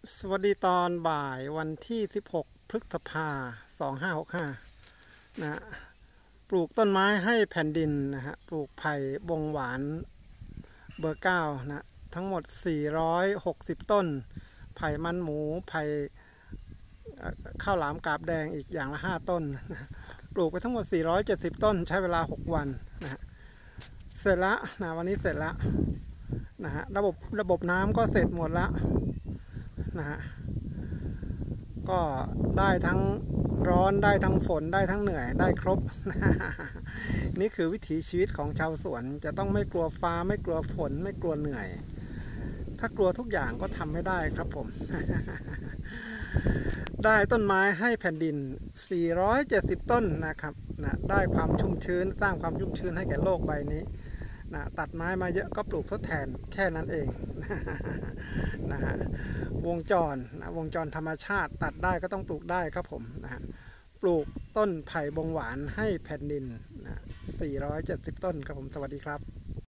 สวัสดีตอนบ่ายวันที่16พฤษภา2565นะปลูกต้นไม้ให้แผ่นดินนะฮะปลูกไผ่บงหวานเบอร์9นะทั้งหมด460ต้นไผ่มันหมูไผ่ข้าวหลามกาบแดงอีกอย่างละ5ต้นนะปลูกไปทั้งหมด470ต้นใช้เวลา6วันนะฮะเสร็จแล้วนะวันนี้เสร็จแล้วนะฮะระบบน้ำก็เสร็จหมดแล้วนะฮะก็ได้ทั้งร้อนได้ทั้งฝนได้ทั้งเหนื่อยได้ครบ นี่คือวิถีชีวิตของชาวสวนจะต้องไม่กลัวฟ้าไม่กลัวฝนไม่กลัวเหนื่อยถ้ากลัวทุกอย่างก็ทำไม่ได้ครับผม ได้ต้นไม้ให้แผ่นดิน470ต้นนะครับนะได้ความชุ่มชื้นสร้างความชุ่มชื้นให้แก่โลกใบนี้นะตัดไม้มาเยอะก็ปลูกทดแทนแค่นั้นเอง นะฮะวงจรนะวงจรธรรมชาติตัดได้ก็ต้องปลูกได้ครับผมนะฮะปลูกต้นไผ่บงหวานให้แผ่นดินนะ470ต้นครับผมสวัสดีครับ